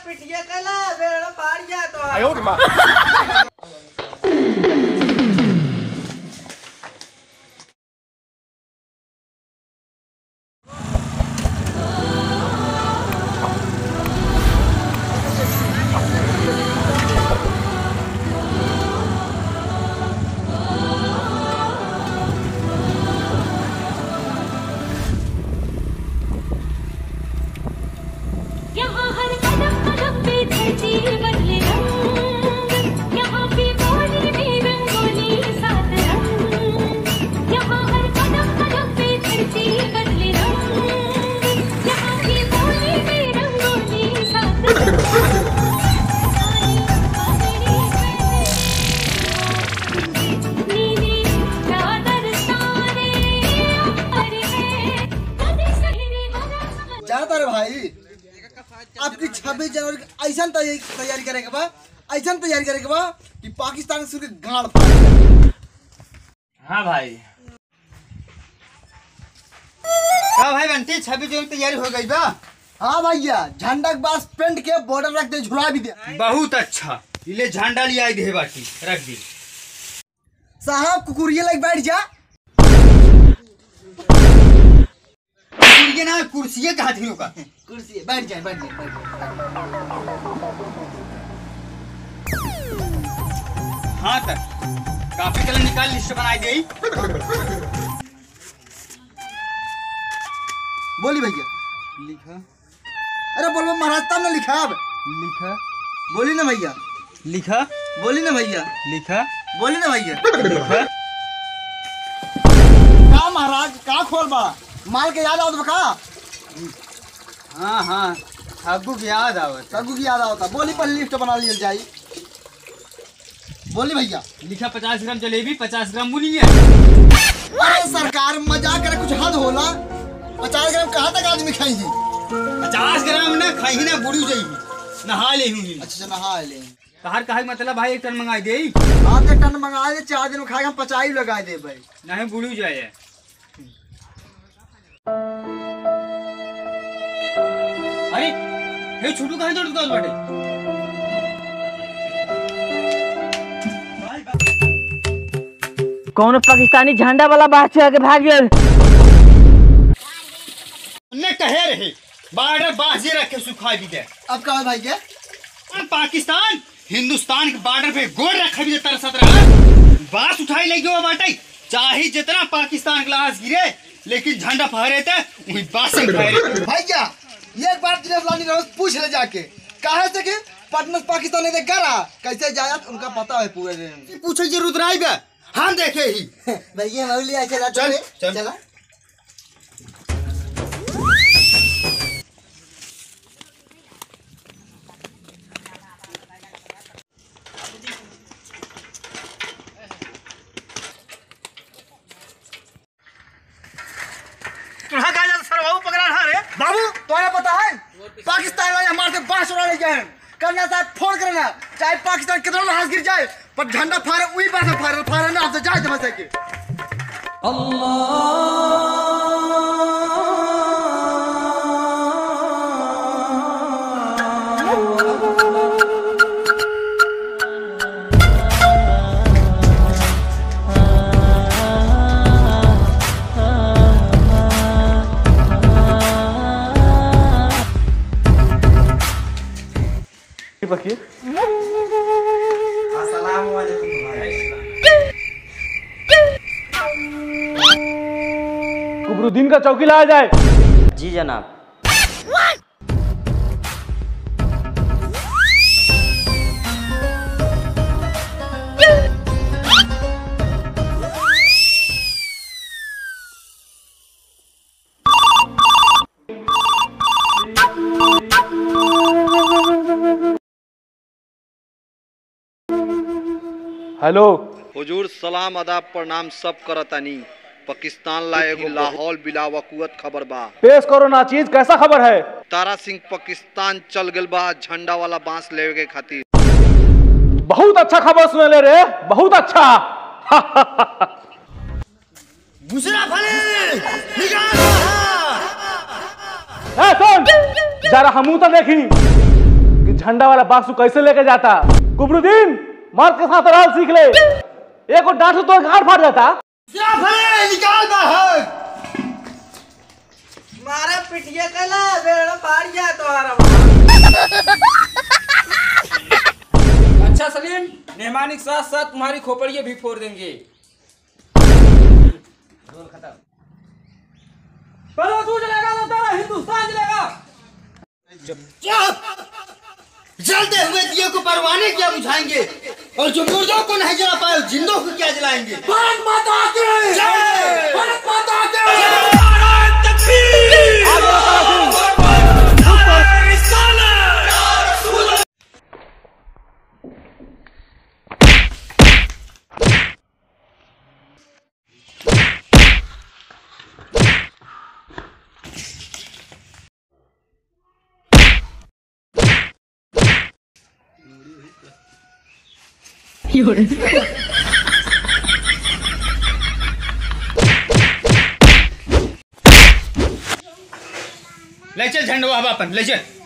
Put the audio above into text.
पिटिया कला बेड़ा पार गया तो आयो रे मां आपकी 26 जनवरी ऐसा तैयारी करेंगे बा ऐसा तैयारी करेंगे बा कि पाकिस्तान से गाड़। हाँ भाई क्या भाई बंटी 26 जनवरी तैयारी हो गई बा। हाँ भैया झंडा के पास पेंट के बॉर्डर रख दे झुला भी दे। बहुत अच्छा ले झंडा ले आई दे बाटी रख दी साहब कुकुरिया लग बैठ जा। ये ना कुर्सी कहाँ थी का कुर्सी बैठ जाए बैठ जाए बैठ जाए। हाँ तक काफी कलर निकाल लिस्ट बनाई गई। बोली भैया लिखा अरे बोलो महाराज तब ना लिखा अब लिखा बोली ना भैया लिखा बोली ना भैया लिखा बोली ना भैया लिखा का महाराज का खोल बा माल के याद आओ तो का। हाँ हाँ सबू की याद आवत सबू की याद आवता बोली पर लिस्ट बना लिया जाए। बोली भैया लिखा 50 ग्राम जलेबी 50 ग्राम बुनी है। अरे सरकार मजाक करे कुछ हद होला 50 ग्राम कहाँ तक आदमी खाएंगे 50 ग्राम ना खाई ना बुड़ी जाएगी नहा ले हुई। अच्छा नहा ले तहार कहा मतलब भाई 1 टन मंगाई दे आप 1 टन मंगा दे 4 दिन में खाएगा हम 50 लगा दे भाई नहीं बुड़ी जाए। अरे ये छोटू कहाँ जोड़ दूँ बटे कौन पाकिस्तानी झंडा वाला बाहर चढ़ के भाग गया ने कहे रहे बॉर्डर बाजी रख के सुखा भी दे। अब कहा भाई क्या पाकिस्तान हिंदुस्तान के बॉर्डर पे गोड़ रखा भी तरसत रहा बास उठाई लगी हो बाटे चाहे जितना पाकिस्तान ग्लास गिरे लेकिन झंडा फहरे थे वही बास फहरे। भैया ये एक बार जिन्हें फलानी रोज पूछ ले जाके कहा से कि पटना पाकिस्तान ने करा कैसे जाया उनका पता है पूरे दिन पूछे जरूरत नहीं बे हम देखे ही भैया मौली ऐसे चल चल चला बाबू तुम्हारा पता है पाकिस्तान वाले हमारे से बांस उड़ा ले गए करना साहब फोन करना चाहे पाकिस्तान कितना लहाज गिर जाए पर झंडा फारे वही बात फारे ना आपसे जाए समझ सके। कुबरुद्दीन का चौकी लाया जाए। जी जनाब। हेलो हुजूर सलाम अदाब प्रणाम सब करतानी पाकिस्तान लाएगो लाहौल बिला वकुअत खबर बा पेश करो ना चीज कैसा खबर है। तारा सिंह पाकिस्तान चल गल बा झंडा वाला बांस लेवे के खातिर। बहुत अच्छा खबर सुने ले रे बहुत अच्छा। दूसरा फले सुन जरा हमू तो देखी कि झंडा वाला बाक्स कैसे लेके जाता। कुबरुद्दीन मर्द के साथ रहल सीख ले, एक और डांट से तो गाड़ फाड़ जाता। निकाल बाहर। मारा पिटिया कला बेड़ा फाड़ गया तुम्हारा। अच्छा सलीम, मेहमानी के साथ साथ तुम्हारी खोपड़ियाँ भी फोड़ देंगे। पहले तू चलेगा तो तेरा हिंदुस्तान चलेगा। जलते हुए दिए को परवाने क्या बुझाएंगे, और जो मुर्दों को नहीं जला पाए जिंदों को क्या जलाएंगे। भारत माता की जय, भारत माता की जय। ले चल झंडा बाबा अपन ले चल।